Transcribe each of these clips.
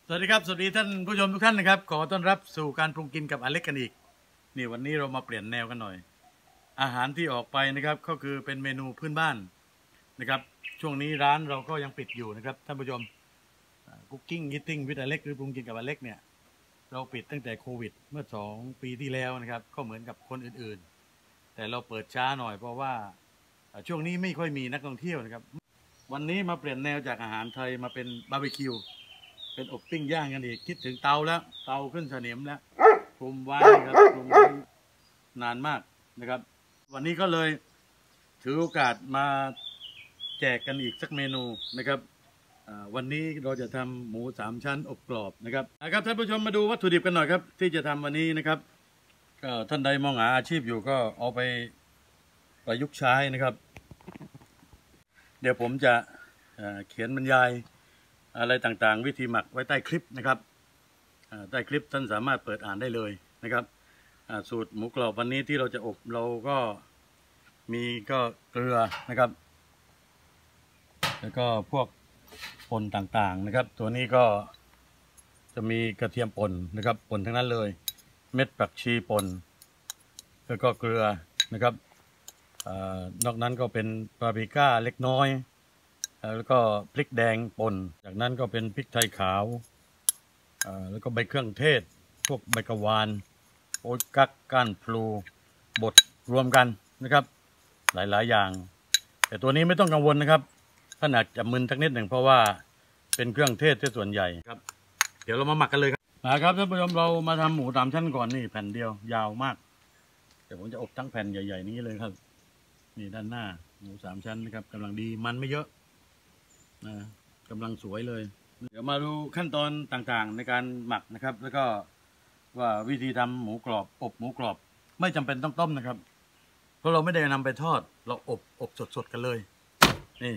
สวัสดีครับสวัสดีท่านผู้ชมทุกท่านนะครับขอต้อนรับสู่การปรุงกินกับอเล็กกันอีกนี่วันนี้เรามาเปลี่ยนแนวกันหน่อยอาหารที่ออกไปนะครับก็คือเป็นเมนูพื้นบ้านนะครับช่วงนี้ร้านเราก็ยังปิดอยู่นะครับท่านผู้ชมCooking Eating with อเล็กหรือปรุงกินกับอเล็กเนี่ยเราปิดตั้งแต่โควิดเมื่อ2 ปีที่แล้วนะครับก็เหมือนกับคนอื่นๆแต่เราเปิดช้าหน่อยเพราะว่าช่วงนี้ไม่ค่อยมีนักท่องเที่ยวนะครับวันนี้มาเปลี่ยนแนวจากอาหารไทยมาเป็นบาร์บีคิวเป็นอบปิ้งย่างกันอีกคิดถึงเตาแล้วเตาขึ้นสนิมแล้วคลุมไว้ครับคลุมไว้นานมากนะครับวันนี้ก็เลยถือโอกาสมาแจกกันอีกสักเมนูนะครับวันนี้เราจะทำหมู3 ชั้นอบกรอบนะครับท่านผู้ชมมาดูวัตถุดิบกันหน่อยครับที่จะทำวันนี้นะครับก็ท่านใดมองหาอาชีพอยู่ก็เอาไปประยุกต์ใช้นะครับเดี๋ยวผมจะเขียนบรรยายอะไรต่างๆวิธีหมักไว้ใต้คลิปนะครับใต้คลิปท่านสามารถเปิดอ่านได้เลยนะครับสูตรหมูกรอบวันนี้ที่เราจะอบเราก็มีก็เกลือนะครับแล้วก็พวกป่นต่างๆนะครับตัวนี้ก็จะมีกระเทียมป่นนะครับป่นทั้งนั้นเลยเม็ดผักชีป่นแล้วก็เกลือนะครับนอกนั้นก็เป็นปาปริก้าเล็กน้อยแล้วก็พริกแดงป่นจากนั้นก็เป็นพริกไทยขาวแล้วก็ใบเครื่องเทศพวกใบกะวานโอ๊ยกั๊กก้านพลูบดรวมกันนะครับหลายๆอย่างแต่ตัวนี้ไม่ต้องกังวลนะครับท่านอาจจะมึนสักนิดหนึ่งเพราะว่าเป็นเครื่องเทศที่ส่วนใหญ่ครับเดี๋ยวเรามาหมักกันเลยครับครับท่านผู้ชมเรามาทำหมู3 ชั้นก่อนนี่แผ่นเดียวยาวมากเดี๋ยวผมจะอบทั้งแผ่นใหญ่ๆนี้เลยครับนี่ด้านหน้าหมู3 ชั้นนะครับกำลังดีมันไม่เยอะกำลังสวยเลยเดี๋ยวมาดูขั้นตอนต่างๆในการหมักนะครับแล้วก็ว่าวิธีทำหมูกรอบอบหมูกรอบไม่จำเป็นต้องต้มนะครับเพราะเราไม่ได้นำไปทอดเราอบสดๆกันเลยนี่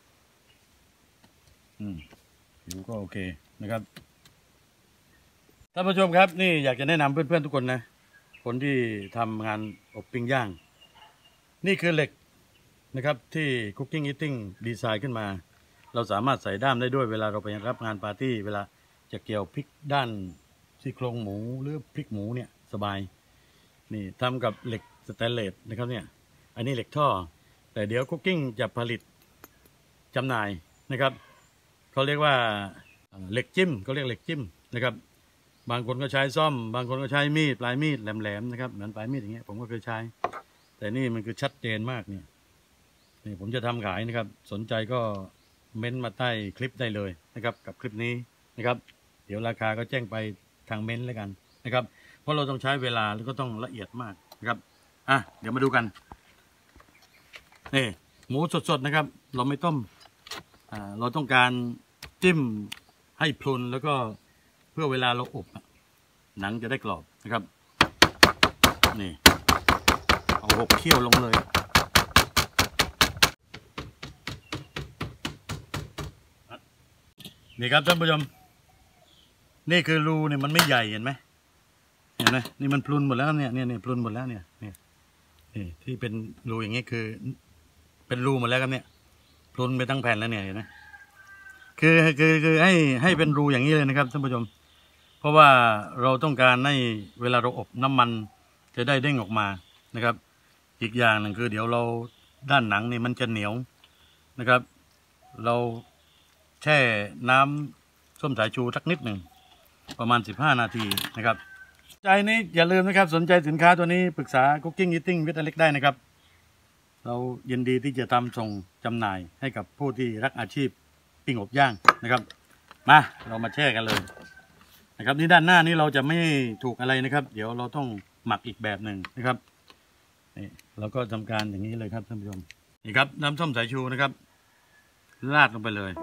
ผิวก็โอเคนะครับท่านผู้ชมครับนี่อยากจะแนะนำเพื่อนๆทุกคนนะคนที่ทำงานอบปิ้งย่างนี่คือเหล็กนะครับที่ Cooking Eating ดีไซน์ขึ้นมาเราสามารถใส่ด้ามได้ด้วยเวลาเราไปรับงานปาร์ตี้เวลาจะเกี่ยวพริกด้านซี่โครงหมูหรือพริกหมูเนี่ยสบายนี่ทำกับเหล็กสแตนเลสนะครับเนี่ยอันนี้เหล็กท่อแต่เดี๋ยว Cooking จะผลิตจำหน่ายนะครับเขาเรียกว่าเหล็กจิ้มเขาเรียกเหล็กจิ้มนะครับบางคนก็ใช้ซ่อมบางคนก็ใช้มีดปลายมีดแหลมๆนะครับเหมือนปลายมีดอย่างเงี้ยผมก็เคยใช้แต่นี่มันคือชัดเจนมากเนี่ยนี่ผมจะทำขายนะครับสนใจก็เม้นมาใต้คลิปได้เลยนะครับกับคลิปนี้นะครับเดี๋ยวราคาก็แจ้งไปทางเม้นแล้วกันนะครับเพราะเราต้องใช้เวลาแล้วก็ต้องละเอียดมากนะครับเดี๋ยวมาดูกันนี่หมูสดๆนะครับเราไม่ต้มเราต้องการจิ้มให้พลุนแล้วก็เพื่อเวลาเราอบหนังจะได้กรอบนะครับนี่เอา6 เขี้ยวลงเลยนี่ครับท่านผู้ชมนี่คือรูเนี่ยมันไม่ใหญ่เห็นไหมนี่มันพลุนหมดแล้วเนี่ยพลุนหมดแล้วเนี่ยนี่ที่เป็นรูอย่างนี้คือเป็นรูหมดแล้วครับเนี่ยพลุนไปทั้งแผ่นแล้วเนี่ยเห็นไหมคือให้เป็นรูอย่างนี้เลยนะครับท่านผู้ชมเพราะว่าเราต้องการให้เวลาเราอบน้ำมันจะได้เด้งออกมานะครับอีกอย่างหนึ่งคือเดี๋ยวเราด้านหนังนี่มันจะเหนียวนะครับเราแช่น้ำส้มสายชูสักนิดหนึ่งประมาณ15 นาทีนะครับใจนี้อย่าลืมนะครับสนใจสินค้าตัวนี้ปรึกษา Cooking Eating with อเล็กได้นะครับเรายินดีที่จะทำส่งจำหน่ายให้กับผู้ที่รักอาชีพปิ้งอบย่างนะครับมาเรามาแช่กันเลยนะครับนี่ด้านหน้านี้เราจะไม่ถูกอะไรนะครับเดี๋ยวเราต้องหมักอีกแบบหนึ่งนะครับนี่เราก็ทำการอย่างนี้เลยครับท่านผู้ชมนี่ครับน้ำส้มสายชูนะครับราดลงไปเลย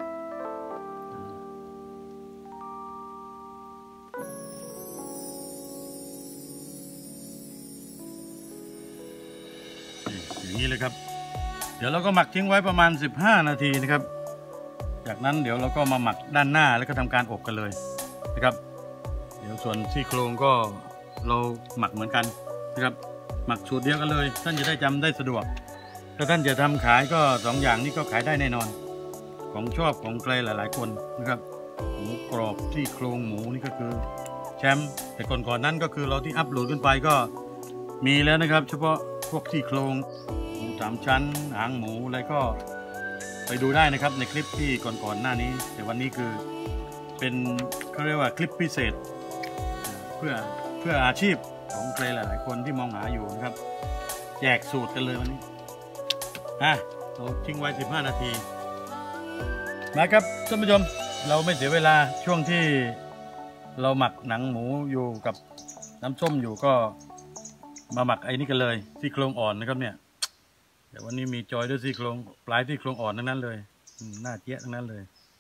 อย่างนี้เลยครับเดี๋ยวเราก็หมักทิ้งไว้ประมาณ15 นาทีนะครับจากนั้นเดี๋ยวเราก็มาหมักด้านหน้าแล้วก็ทำการอบกันเลยนะครับเดี๋ยวส่วนซี่โครงก็เราหมักเหมือนกันนะครับหมักสูตรเดียวกันเลยท่านจะได้จำได้สะดวกถ้าท่านจะทำขายก็2 อย่างนี้ก็ขายได้แน่นอนของชอบของใครหลายๆคนนะครับหมูกรอบที่โครงหมูนี่ก็คือแชมป์แต่ก่อนนั้นก็คือเราที่อัพโหลดขึ้นไปก็มีแล้วนะครับเฉพาะพวกที่โครงหมู3 ชั้นหางหมูอะไรก็ไปดูได้นะครับในคลิปที่ก่อนหน้านี้แต่วันนี้คือเป็นเขาเรียกว่าคลิปพิเศษเพื่ออาชีพของใครหลายๆคนที่มองหาอยู่นะครับแจกสูตรกันเลยวันนี้เราทิ้งไว้15 นาทีมาครับท่านผู้ชมเราไม่เสียเวลาช่วงที่เราหมักหนังหมูอยู่กับน้ำส้มอยู่ก็มาหมักไอ้นี่กันเลยซี่โครงอ่อนนะครับเนี่ยแต่วันนี้มีจอยด้วยซี่โครงปลายซี่โครงอ่อนทั้งนั้นเลยหน้าเจี๊ยะทั้งนั้นเลย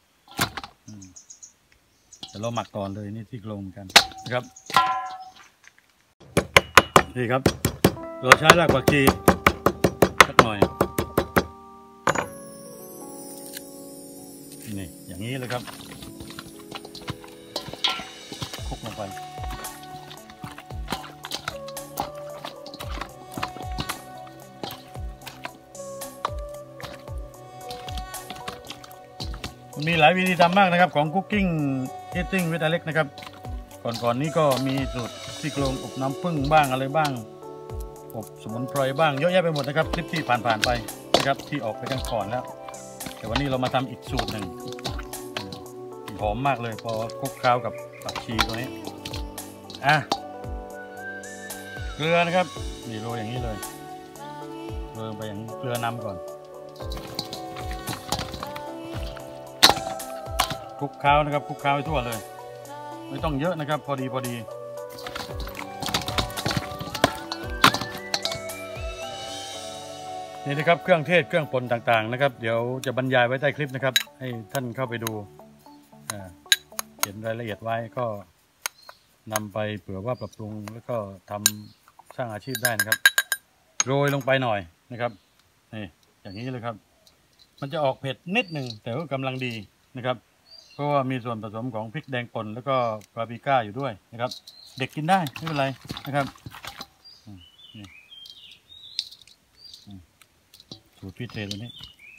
แต่เราหมักก่อนเลยนี่ซี่โครงเหมือนกันนะครับนี่ครับเราใช้รากผักชีสักหน่อยนี่อย่างนี้เลยครับคลุกลงไปมีหลายวิธีทำมากนะครับของ Cooking Eating with Alex นะครับก่อนนี้ก็มีสูตรซี่โครงอบน้ำผึ้งบ้างอะไรบ้างอบสมุนไพรบ้างเยอะแยะไปหมดนะครับคลิปที่ผ่านไปนะครับที่ออกไปกันก่อนแล้วแต่วันนี้เรามาทำอีกสูตรหนึ่งหอมมากเลยพอคลุกเคล้ากับผักชีตัวนี้เกลือนะครับนี่โรยอย่างนี้เลยโรยไปอย่างเกลือนำก่อนคลุกเคล้านะครับคลุกเคล้าให้ทั่วเลยไม่ต้องเยอะนะครับพอดีนี่นะครับเครื่องเทศเครื่องป่นต่างๆนะครับเดี๋ยวจะบรรยายไว้ใต้คลิปนะครับให้ท่านเข้าไปดูเขียนรายละเอียดไว้ก็นำไปเผื่อว่าปรับปรุงแล้วก็ทำสร้างอาชีพได้นะครับโรยลงไปหน่อยนะครับนี่อย่างนี้เลยครับมันจะออกเผ็ดนิดหนึ่งแต่ก็กำลังดีนะครับเพราะว่ามีส่วนผสมของพริกแดงป่นแล้วก็ปาปริก้าอยู่ด้วยนะครับเด็กกินได้ไม่เป็นไรนะครับนี่สูตรพิเศษตัวนี้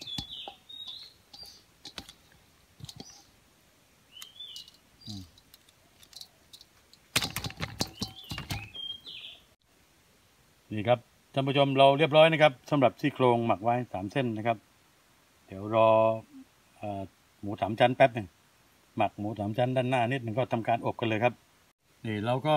นี่ครับท่านผู้ชมเราเรียบร้อยนะครับสำหรับซี่โครงหมักไว้3 เส้นนะครับเดี๋ยวรอหมู3 ชั้นแป๊บหนึ่งหมักหมู3 ชั้นด้านหน้านิดหนึ่งก็ทำการอบกันเลยครับนี่เราก็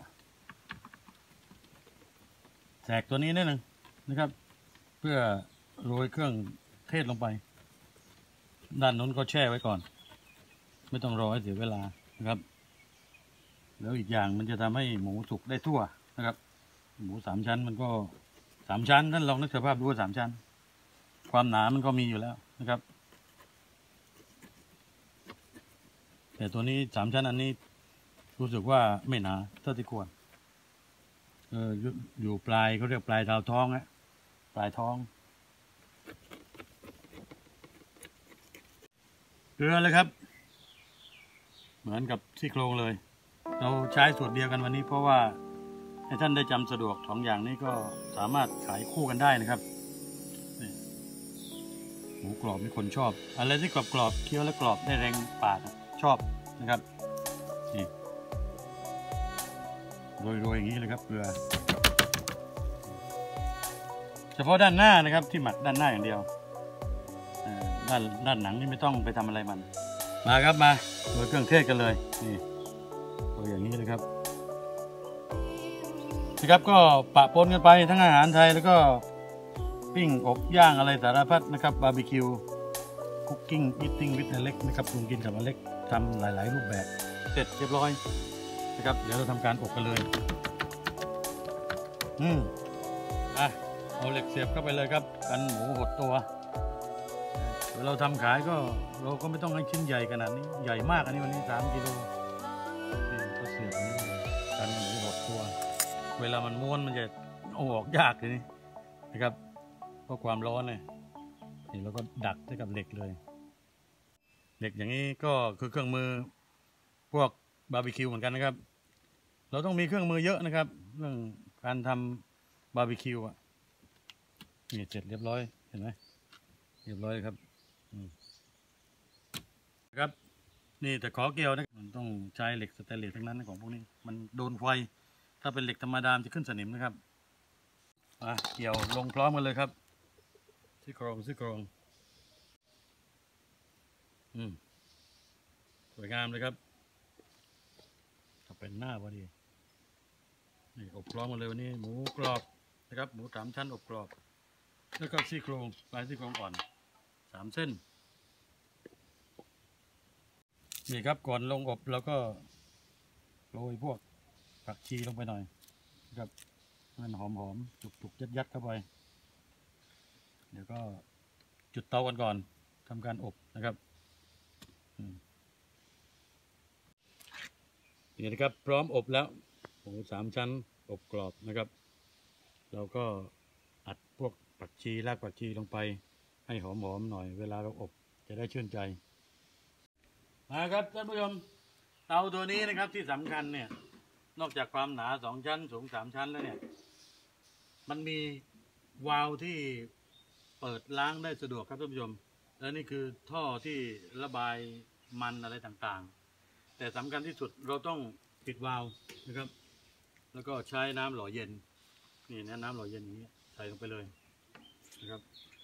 แจกตัวนี้นิดหนึ่งนะครับเพื่อโรยเครื่องเทศลงไปด้านนู้นก็แช่ไว้ก่อนไม่ต้องรอให้เสียเวลานะครับแล้วอีกอย่างมันจะทำให้หมูสุกได้ทั่วนะครับหมู3 ชั้นมันก็3 ชั้นท่านลองนึกสภาพดูว่า3 ชั้นความหนามันก็มีอยู่แล้วนะครับแต่ตัวนี้3 ชั้นอันนี้รู้สึกว่าไม่หนาเท่าที่ควรอยู่ปลายเขาเรียกปลายดาวท้องนะปลายท้องเกลือเลยครับเหมือนกับซี่โครงเลยเราใช้สูตรเดียวกันวันนี้เพราะว่าให้ท่านได้จำสะดวก2 อย่างนี้ก็สามารถขายคู่กันได้นะครับหมูกรอบมีคนชอบอะไรที่กรอบเคี้ยวและกรอบได้แรงปากชอบนะครับนี่โรยอย่างนี้เลยครับเกลือเฉพาะด้านหน้านะครับที่หมักด้านหน้าอย่างเดียวด้านหนังนี่ไม่ต้องไปทำอะไรมันมาครับมาโรยเครื่องเทศกันเลยนี่โรยอย่างนี้เลยครับนะครับก็ปะปนกันไปทั้งอาหารไทยแล้วก็ปิ้งอบย่างอะไรสารพัดนะครับบาร์บีคิวคุกกิ้งอีทติ้งวิดอเล็กนะครับปรุงกินกับอเล็กทำหลายๆรูปแบบเสร็จเรียบร้อยนะครับเดี๋ยวเราทำการอบกันเลยเอาเหล็กเสียบเข้าไปเลยครับกันหมูหดตัวเวลาเราทำขายก็เราก็ไม่ต้องให้ชิ้นใหญ่ขนาดนี้ใหญ่มากอันนี้วันนี้3 กิโลนี่ก็เสียบนี้กันหมูหดตัวเวลามันม้วนมันจะเอาออกยากเลยนะครับเพราะความร้อนเนี่ยนี่เราก็ดักด้วยกับเหล็กเลยเหล็กอย่างนี้ก็คือเครื่องมือพวกบาร์บีคิวเหมือนกันนะครับเราต้องมีเครื่องมือเยอะนะครับเรื่องการทำบาร์บีคิวนี่เสร็จเรียบร้อยเห็นไหมเรียบร้อยครับครับนี่แต่ขอเกี่ยวนะมันต้องใช้เหล็กสแตนเลสทั้งนั้นของพวกนี้มันโดนไฟถ้าเป็นเหล็กธรรมดาจะขึ้นสนิมนะครับเกี่ยวลงพร้อมกันเลยครับซี่โครงสวยงามเลยครับถ้าเป็นหน้าพอดีนี่อบพร้อมกันเลยวันนี้หมูกรอบนะครับหมู3 ชั้นอบกรอบแล้วก็ซี่โครงปลายซี่โครงอ่อน3 เส้นนี่ครับก่อนลงอบเราก็โรยพวกผักชีลงไปหน่อยนะครับมันหอมจุกยัดเข้าไปเดี๋ยวก็จุดเตากันก่อนทำการอบนะครับนี่นะครับพร้อมอบแล้วหมู3 ชั้นอบกรอบนะครับเราก็อัดพวกผักชีรากผักชีลงไปให้หอมหน่อยเวลาเราอบจะได้ชื่นใจมาครับท่านผู้ชมเตาตัวนี้นะครับที่สำคัญเนี่ยนอกจากความหนา2 ชั้นสูง3 ชั้นแล้วเนี่ยมันมีวาล์วที่เปิดล้างได้สะดวกครับท่านผู้ชมและนี่คือท่อที่ระบายมันอะไรต่างๆแต่สำคัญที่สุดเราต้องปิดวาล์วนะครับแล้วก็ใช้น้ำหล่อเย็นนี่นะน้ำหล่อเย็นอย่างนี้ใส่ลงไปเลยนะครับ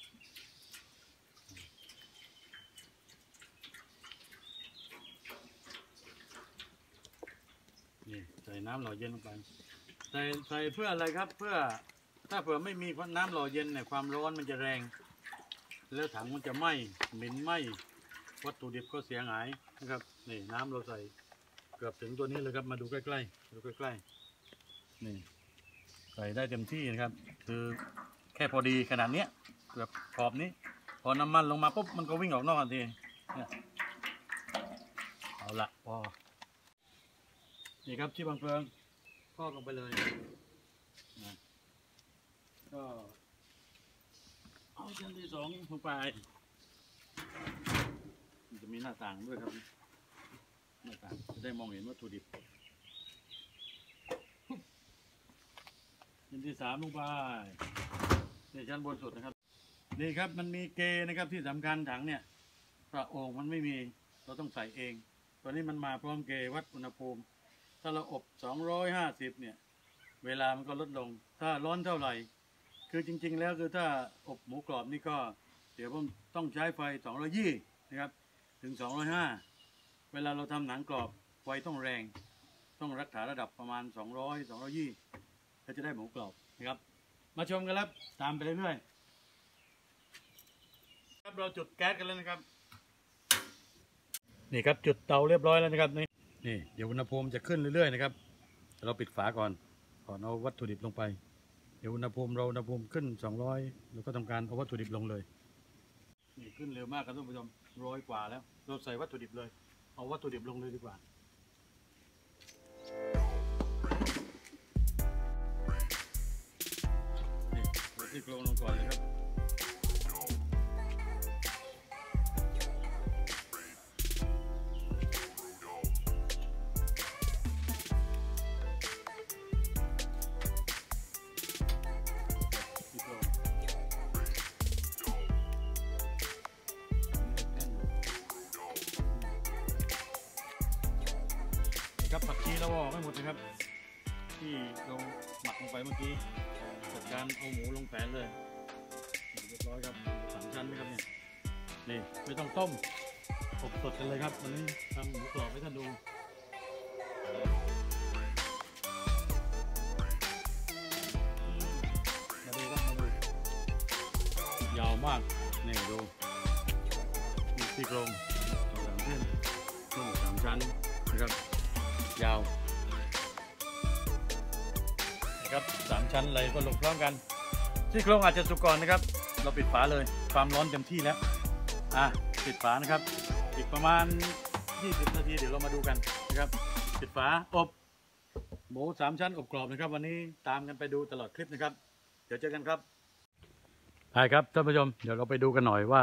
นี่ใส่น้ำหล่อเย็นลงไปใส่เพื่ออะไรครับเพื่อถ้าเผื่อไม่มีน้ำหล่อเย็นเนี่ยความร้อนมันจะแรงแล้วถังมันจะไหม้เหม็นไหม้วัตถุดิบก็เสียหายนะครับนี่น้ำเราใส่เกือบถึงตัวนี้เลยครับมาดูใกล้ๆนี่ใส่ได้เต็มที่นะครับคือแค่พอดีขนาดนี้เกือบขอบนี้พอน้ำมันลงมาปุ๊บมันก็วิ่งออกนอกทันทีเนี่ยเอาละพอนี่ครับที่บางเพลิงก็ลงไปเลยนะก็เอาชั้นที่2ลงไปมันจะมีหน้าต่างด้วยครับหน้าต่างจะได้มองเห็นวัตถุดิบชั้นที่3ลงไปนี่ชั้นบนสุดนะครับนี่ครับมันมีเกนะครับที่สำคัญถังเนี่ยพระโอ่งมันไม่มีเราต้องใส่เองตอนนี้มันมาพร้อมเกวัดอุณหภูมิถ้าเราอบ250เนี่ยเวลามันก็ลดลงถ้าร้อนเท่าไหร่คือจริงๆแล้วคือถ้าอบหมูกรอบนี่ก็เดี๋ยวผมต้องใช้ไฟ220นะครับถึง205เวลาเราทำหนังกรอบไฟต้องแรงต้องรักษาระดับประมาณ220ก็จะได้หมูกรอบนะครับมาชมกันครับตามไปเรื่อยๆครับเราจุดแก๊สกันแล้วนะครับนี่ครับจุดเตาเรียบร้อยแล้วนะครับนี่เดี๋ยวอุณหภูมิจะขึ้นเรื่อยๆนะครับเราปิดฝาก่อนเอาวัตถุดิบลงไปเดี๋ยวอุณหภูมิขึ้น200แล้วก็ทำการเอาวัตถุดิบลงเลยนี่ขึ้นเร็วมากครับท่านผู้ชม100 กว่าแล้วเราใส่วัตถุดิบเลยเอาวัตถุดิบลงเลยดีกว่านี่วัตถุดิบลงก่อนเลยครับครับผักชีเราออกให้หมดนะครับที่เราหมักลงไปเมื่อกี้จัดการเอาหมูลงแผนเลยเรียบร้อยครับ3 ชั้นนะครับเนี่ยนี่ไม่ต้องต้มอบสดกันเลยครับวันนี้ทำหมูกรอบให้ท่านดูมาดูยาวมากนี่ดูมีซี่โครง3 เส้นต้ม3 ชั้นนะครับยาวนะครับ3 ชั้นเลยก็ลงพร้อมกันซี่โครงอาจจะสุกก่อนนะครับเราปิดฝาเลยความร้อนเต็มที่แล้วปิดฝานะครับอีกประมาณ20 นาทีเดี๋ยวเรามาดูกันนะครับปิดฝาอบหมู3 ชั้นอบกรอบนะครับวันนี้ตามกันไปดูตลอดคลิปนะครับเดี๋ยวเจอกันครับไปครับท่านผู้ชมเดี๋ยวเราไปดูกันหน่อยว่า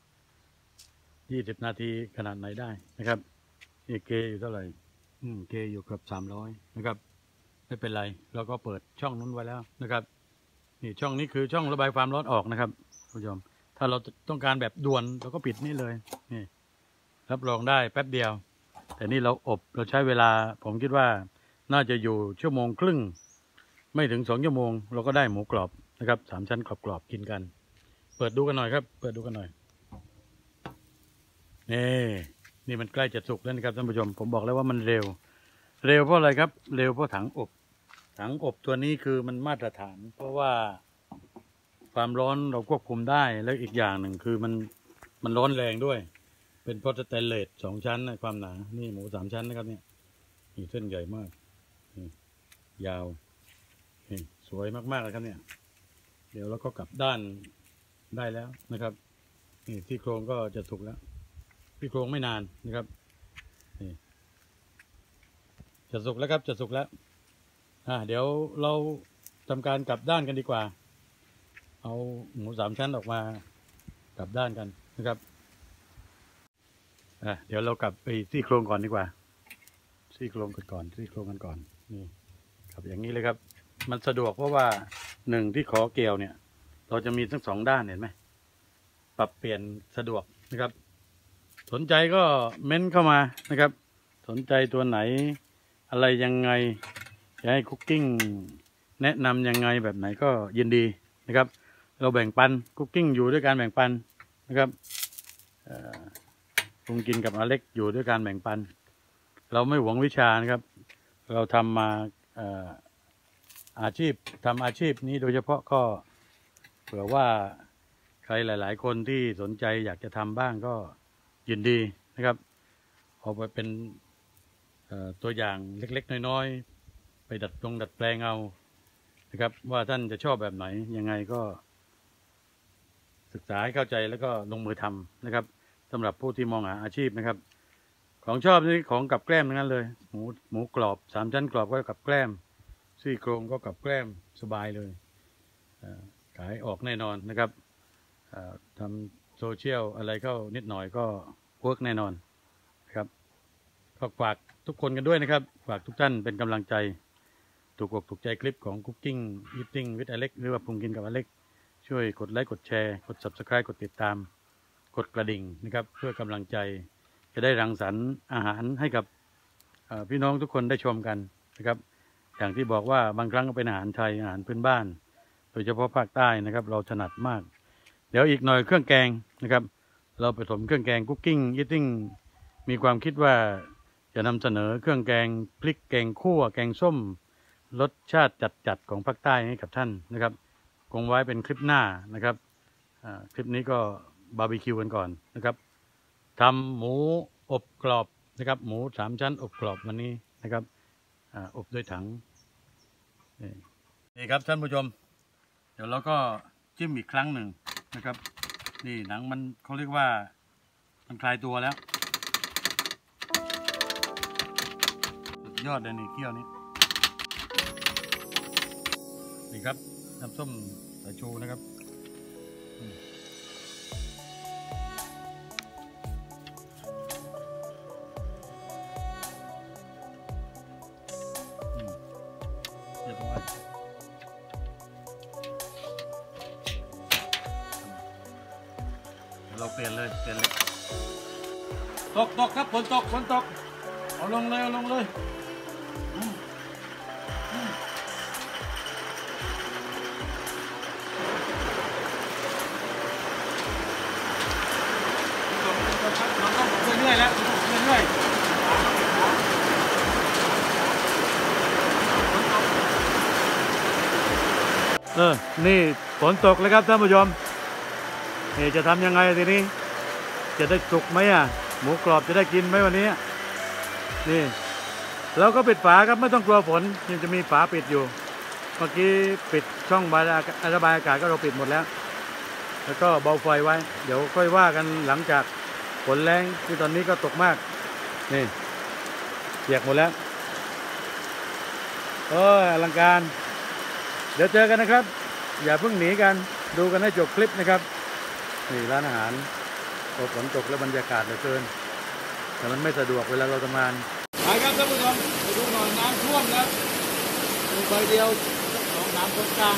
20 นาทีขนาดไหนได้นะครับนี่เกอยู่เท่าไหร่เกอยู่เกือบ300นะครับไม่เป็นไรเราก็เปิดช่องนู้นไว้แล้วนะครับนี่ช่องนี้คือช่องระบายความร้อนออกนะครับผู้ชมถ้าเราต้องการแบบด่วนเราก็ปิดนี่เลยนี่รับรองได้แป๊บเดียวแต่นี่เราอบเราใช้เวลาผมคิดว่าน่าจะอยู่1.5 ชั่วโมงไม่ถึง2 ชั่วโมงเราก็ได้หมูกรอบนะครับ3 ชั้นกรอบๆกินกันเปิดดูกันหน่อยครับเปิดดูกันหน่อยนี่มันใกล้จะสุกแล้วนะครับท่านผู้ชมผมบอกแล้วว่ามันเร็วเพราะอะไรครับเร็วเพราะถังอบตัวนี้คือมันมาตรฐานเพราะว่าความร้อนเราควบคุมได้แล้วอีกอย่างหนึ่งคือมันร้อนแรงด้วยเป็นพอสแตนเลส2 ชั้นนะความหนานี่หมู3 ชั้นนะครับเนี่ยนี่เส้นใหญ่มากยาวนี่สวยมากๆเลยครับเนี่ยเดี๋ยวเราก็กลับด้านได้แล้วนะครับนี่ที่โครงก็จะสุกแล้วที่โครงไม่นานนะครับนี่จะสุกแล้วครับจะสุกแล้วเดี๋ยวเราทำการกลับด้านกันดีกว่าเอาหมู3 ชั้นออกมากลับด้านกันนะครับเดี๋ยวเรากลับไปซี่โครงก่อนดีกว่าซี่โครงกันก่อนนี่ครับอย่างนี้เลยครับมันสะดวกเพราะว่า1ที่ขอเกลียวเนี่ยเราจะมีทั้ง2 ด้านเห็นไหมปรับเปลี่ยนสะดวกนะครับสนใจก็เม้นเข้ามานะครับสนใจตัวไหนอะไรยังไงจะให้คุกกิ้งแนะนำยังไงแบบไหนก็ยินดีนะครับเราแบ่งปันคุกกิ้งอยู่ด้วยการแบ่งปันนะครับปรุงกินกับอเล็กอยู่ด้วยการแบ่งปันเราไม่หวงวิชานะครับเราทำมาอาชีพนี้โดยเฉพาะก็เผื่อว่าใครหลายๆคนที่สนใจอยากจะทำบ้างก็ยินดีนะครับเอาไปเป็นตัวอย่างเล็กๆน้อยๆไปดัดแปลงเอานะครับว่าท่านจะชอบแบบไหนยังไงก็ศึกษาให้เข้าใจแล้วก็ลงมือทำนะครับสำหรับผู้ที่มองหาอาชีพนะครับของชอบนี่ของกับแกล้มทั้งนั้นเลยหมูกรอบ3 ชั้นกรอบก็กับแกล้มซี่โครงก็กับแกล้มสบายเลยขายออกแน่นอนนะครับทำโซเชียลอะไรเข้านิดหน่อยก็เวิร์กแน่นอนนะครับก็ฝากทุกคนกันด้วยนะครับฝากทุกท่านเป็นกำลังใจถูกอกถูกใจคลิปของ Cooking Eating with Alex หรือว่าปรุงกินกับอเล็กช่วยกดไลค์กดแชร์กด Subscribe กดติดตามกดกระดิ่งนะครับเพื่อกำลังใจจะได้รังสรรค์อาหารให้กับพี่น้องทุกคนได้ชมกันนะครับอย่างที่บอกว่าบางครั้งก็เป็นอาหารไทยอาหารพื้นบ้านโดยเฉพาะภาคใต้นะครับเราถนัดมากเดี๋ยวอีกหน่อยเครื่องแกงนะครับเราผสมเครื่องแกง Cooking Eating มีความคิดว่าจะนำเสนอเครื่องแกงพริกแกงคั่วแกงส้มรสชาติจัดของภาคใต้ให้กับท่านนะครับคงไว้เป็นคลิปหน้านะครับคลิปนี้ก็บาร์บีคิวกันก่อนนะครับทำหมูอบกรอบนะครับหมู3 ชั้นอบกรอบวันนี้นะครับอบด้วยถังนี่ครับท่านผู้ชมเดี๋ยวเราก็จิ้มอีกครั้งหนึ่งนะครับนี่หนังมันเขาเรียกว่ามันคลายตัวแล้วสุดยอดเลยนี่เคี่ยวนี้นี่ครับน้ำส้มสายชูนะครับเรียบร้อยเราเปลี่ยนเลยตกครับฝนตกเอาลงเลยเรื่อยๆแล้วเรื่อยๆนี่ฝนตกเลยครับท่านผู้ชมนี่จะทำยังไงทีนี้จะได้สุกไหมหมูกรอบจะได้กินไหมวันนี้นี่เราก็ปิดฝาครับไม่ต้องกลัวฝนยังจะมีฝาปิดอยู่เมื่อกี้ปิดช่องระบายอากาศก็เราปิดหมดแล้วก็เบาไฟไว้เดี๋ยวค่อยว่ากันหลังจากฝนแรงที่ตอนนี้ก็ตกมากนี่เปียกหมดแล้วอลังการเดี๋ยวเจอกันนะครับอย่าเพิ่งหนีกันดูกันให้จบคลิปนะครับนี่ร้านอาหารฝนตกแล้วบรรยากาศเหลือเกินแต่มันไม่สะดวกเวลาเราทำงานไปครับท่านผู้ชมไปดูหน่อยน้ำท่วมแล้วมีใบเดียว2 น้ำคนกลาง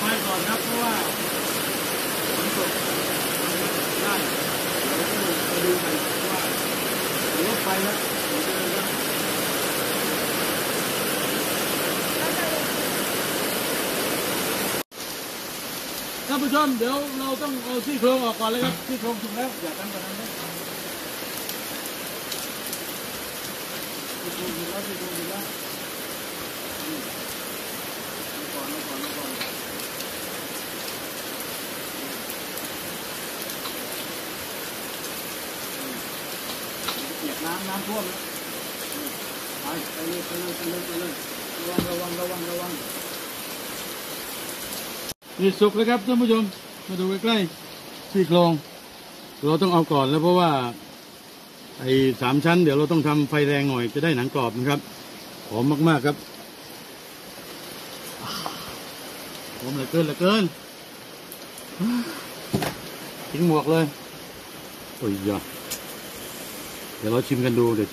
ไฟก่อนครับเพราะว่าฝนตกได้เดี๋ยวต้องไปดูกันว่าเดี๋ยวไฟแล้วท่านผู้ชมเดี๋ยวเราต้องเอาซี่โครงออกก่อนเลยครับซี่โครงสุกแล้วอย่าทำแบบนั้นนะซี่โครงสุกแล้วซี่โครงสุกแล้วก่อนเปียกน้ำท่วมนะไปเลยระวังนี่สุกแล้วครับท่านผู้ชมมาดูใกล้ๆซี่โครงเราต้องเอาก่อนแล้วเพราะว่าไอ้3 ชั้นเดี๋ยวเราต้องทำไฟแรงหน่อยจะได้หนังกรอบนะครับหอมมากๆครับหอมเหลือเกินทิ้งหมวกเลยโอ้ยยอเดี๋ยวเราชิมกันดูเดี๋ยว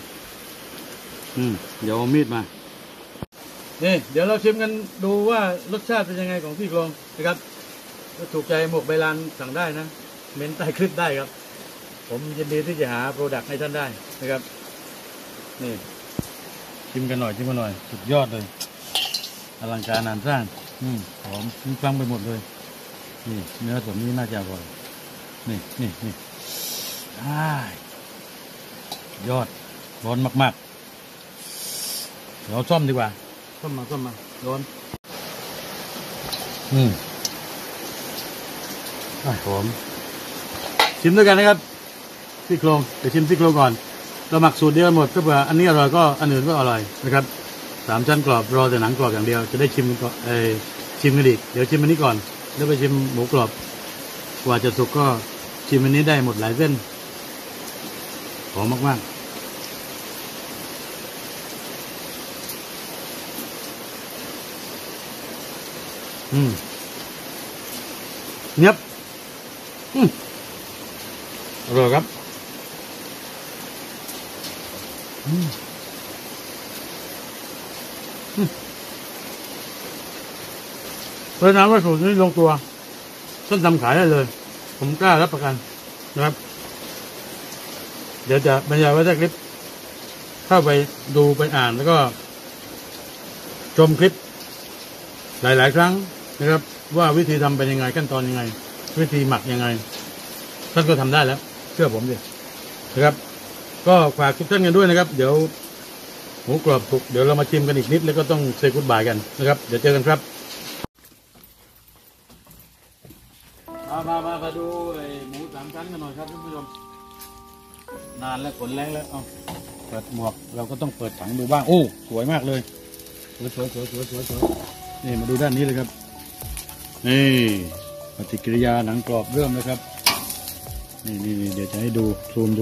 เอามีดมานี่เดี๋ยวเราชิมกันดูว่ารสชาติเป็นยังไงของซี่โครงนะครับถ้าถูกใจหมวกใบลานสั่งได้นะเม้นใต้คลิปได้ครับผมยินดีที่จะหาโปรดักต์ให้ท่านได้นะครับนี่ชิมกันหน่อยสุดยอดเลยอลังการงานสร้างหอมฟังไปหมดเลยนี่เนื้อส่วนนี้น่าจะอร่อยนี่ยอดร้อนมากๆเราซ่อมดีกว่าซ่อมมาร้อนหอมชิมด้วยกันนะครับซี่โครงเดี๋ยวชิมซี่โครงก่อนเราหมักสูตรเดียวกันหมดก็เผื่ออันนี้อร่อยก็อันอื่นก็อร่อยนะครับ3 ชั้นกรอบรอแต่หนังกรอบอย่างเดียวจะได้ชิมกันชิมกันอีกเดี๋ยวชิมอันนี้ก่อนแล้วไปชิมหมูกรอบกว่าจะสุกก็ชิมอันนี้ได้หมดหลายเส้นหอมมากเนียบอร่อยครับเพราะน้ำว่าสูตรนี้ลงตัวต้นทำขายได้เลยผมกล้ารับประกันนะครับเดี๋ยวจะบรรยายไว้ในคลิปเข้าไปดูไปอ่านแล้วก็ชมคลิปหลายๆครั้งนะครับว่าวิธีทำเป็นยังไงขั้นตอนยังไงวิธีหมักยังไงท่านก็ทำได้แล้วเชื่อผมดินะครับก็ฝากทุกท่านกันด้วยนะครับเดี๋ยวหมูกรอบสุกเดี๋ยวเรามาชิมกันอีกนิดแล้วก็ต้องเซกุดบายกันนะครับเดี๋ยวเจอกันครับมาดูหมู3 ชั้นกันหน่อยครับท่านผู้ชมนานแล้วฝนแรงแล้วเปิดหมวกเราก็ต้องเปิดถังดูบ้างโอ้สวยมากเลยสวยนี่มาดูด้านนี้เลยครับนี่ปฏิกิริยาหนังกรอบเริ่มแล้วครับนี่เดี๋ยวจะให้ดูซูมดู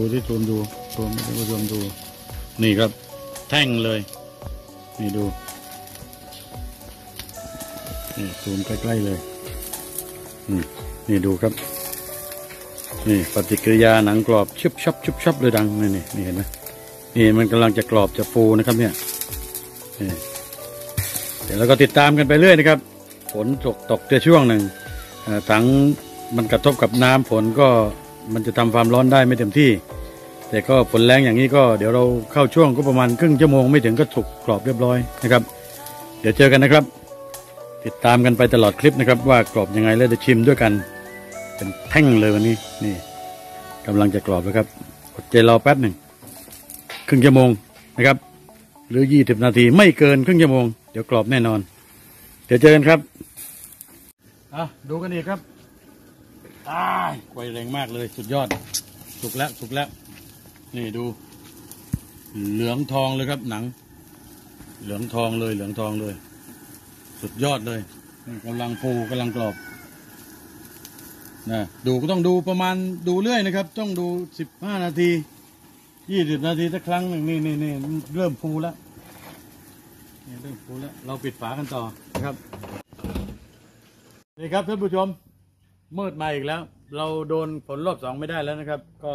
นี่ครับแท่งเลยนี่ดูนี่ซูมใกล้ๆเลยนี่ดูครับนี่ปฏิกิริยาหนังกรอบชุบชับเลยดังนี่เห็นไหมนี่มันกำลังจะกรอบจะฟูนะครับเนี่ยเดี๋ยวเราก็ติดตามกันไปเรื่อยนะครับฝนตกช่วงหนึ่งถังมันกระทบกับน้ำฝนก็มันจะทำความร้อนได้ไม่เต็มที่แต่ก็ฝนแรงอย่างนี้ก็เดี๋ยวเราเข้าช่วงก็ประมาณครึ่งชั่วโมงไม่ถึงก็สุกกรอบเรียบร้อยนะครับเดี๋ยวเจอกันนะครับติดตามกันไปตลอดคลิปนะครับว่ากรอบยังไงแล้วจะชิมด้วยกันเป็นแท่งเลยวันนี้นี่กำลังจะกรอบแล้วครับอดใจรอแป๊บหนึ่งครึ่งชั่วโมงนะครับหรือ20 นาทีไม่เกินครึ่งชั่วโมงเดี๋ยวกรอบแน่นอนเดี๋ยวเจอกันครับดูกันอีกครับไฟแรงมากเลยสุดยอดสุกแล้วนี่ดูเหลืองทองเลยครับหนังเหลืองทองเลยสุดยอดเลยกำลังฟูกำลังกรอบนะดูก็ต้องดูประมาณดูเรื่อยนะครับต้องดู15 นาที20 นาทีสักครั้งหนึ่งนี่เริ่มฟูแล้วเราปิดฝากันต่อนะครับนี่ครับท่านผู้ชมมืดมาอีกแล้วเราโดนฝนรอบ 2ไม่ได้แล้วนะครับก็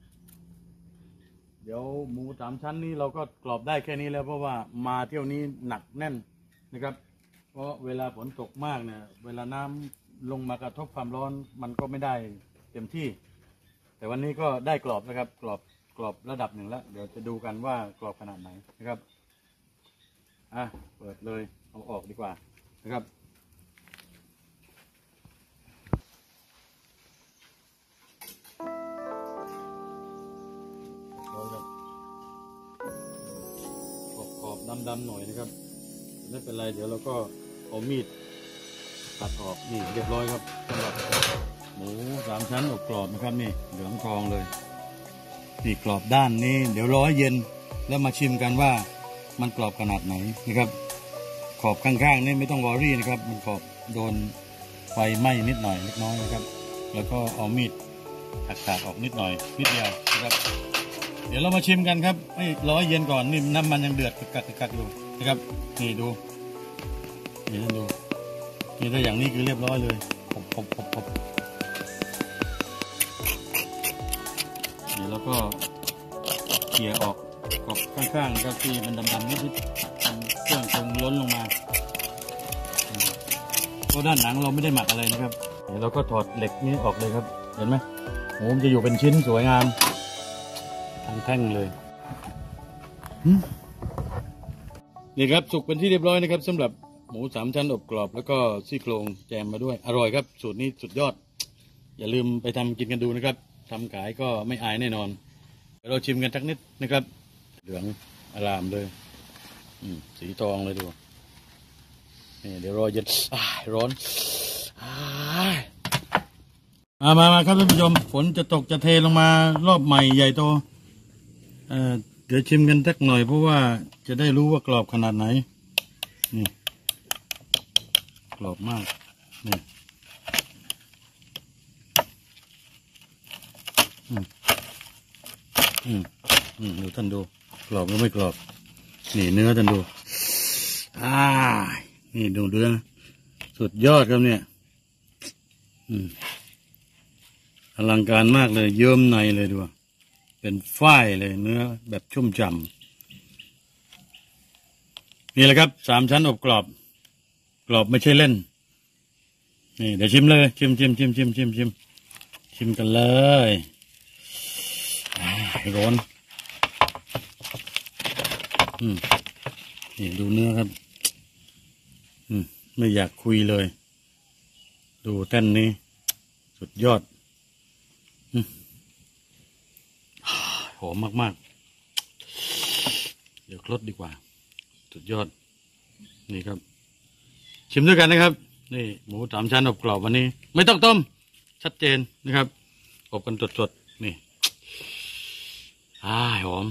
เดี๋ยวหมู3 ชั้นนี้เราก็กรอบได้แค่นี้แล้วเพราะว่ามาเที่ยวนี้หนักแน่นนะครับเพราะเวลาฝนตกมากเนี่ยเวลาน้ำลงมากระทบความร้อนมันก็ไม่ได้เต็มที่ แต่วันนี้ก็ได้กรอบนะครับกรอบระดับหนึ่งแล้วเดี๋ยวจะดูกันว่ากรอบขนาดไหนนะครับเปิดเลยเอาออกดีกว่านะครับขอบดำๆหน่อยนะครับไม่เป็นไรเดี๋ยวเราก็เอามีดตัดออกนี่เรียบร้อยครับสำหรับหมู3 ชั้นอบกรอบนะครับนี่เหลืองทองเลยนี่กรอบด้านนี้เดี๋ยวรอให้เย็นแล้วมาชิมกันว่ามันกรอบขนาดไหนนะครับขอบข้างๆนี่ไม่ต้องวอรี่นะครับมันขอบโดนไฟไหม้นิดหน่อยเล็กน้อยนะครับแล้วก็เอามีดตัดออกนิดหน่อยนิดเดียวนะครับเดี๋ยวเรามาชิมกันครับให้รอให้เย็นก่อนนี่น้ำมันยังเดือดกักอยู่นะครับนี่ดูนี่ท่านดูนี่ถ้าอย่างนี้คือเรียบร้อยเลยเดี๋ยวเราก็เขี่ยออกขอบข้างๆครับที่มันดำๆนิดๆเครื่องคงล้นลงมาเพราะด้านหนังเราไม่ได้หมักอะไรนะครับเดี๋ยวเราก็ถอดเหล็กนี้ออกเลยครับเห็นไหมหมูมันจะอยู่เป็นชิ้นสวยงามทั้งแท่งเลยนี่ครับสุกเป็นที่เรียบร้อยนะครับสำหรับหมู3 ชั้นอบกรอบแล้วก็ซี่โครงแจมมาด้วยอร่อยครับสูตรนี้สุดยอดอย่าลืมไปทำกินกันดูนะครับทำขายก็ไม่อายแน่นอนเราชิมกันสักนิดนะครับเหลืองอลามเลยสีทองเลยดูนี่เดี๋ยวรอเย็นร้อนมาครับท่านผู้ชมฝนจะตกจะเทลงมารอบใหม่ใหญ่โตเดี๋ยวชิมกันสักหน่อยเพราะว่าจะได้รู้ว่ากรอบขนาดไหนนี่กรอบมากนี่ดูท่านดูกรอบหรือไม่กรอบนี่เนื้อท่านดูนี่ดูเนื้อสุดยอดครับเนี่ยอลังการมากเลยเยิ้มในเลยดูเป็นฝ้ายเลยเนื้อแบบชุ่มฉ่ำนี่แหละครับ3 ชั้นอบกรอบไม่ใช่เล่นนี่เดี๋ยวชิมเลยชิมกันเลยร้อนนี่ดูเนื้อครับไม่อยากคุยเลยดูแท่นนี้สุดยอดหอมมากๆเดี๋ยวคลดดีกว่าสุดยอดนี่ครับชิมด้วยกันนะครับนี่หมู3 ชั้นอบกรอบวันนี้ไม่ต้องต้มชัดเจนนะครับอบกันสดๆนี่หอม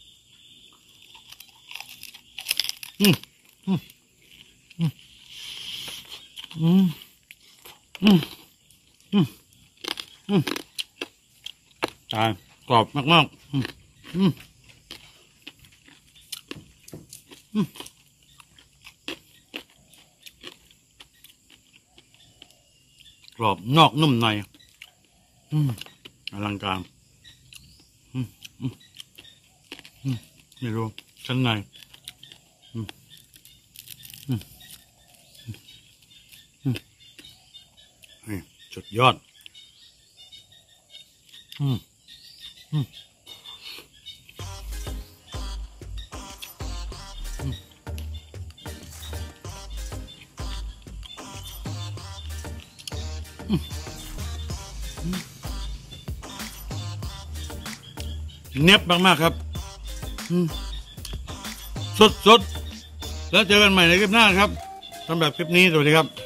กรอบมากๆกรอบนอกนุ่มในอลังการไม่รู้ชั้นในสุดยอดเนียบมากๆครับสดแล้วเจอกันใหม่ในคลิปหน้าครับสำหรับคลิปนี้สวัสดีครับ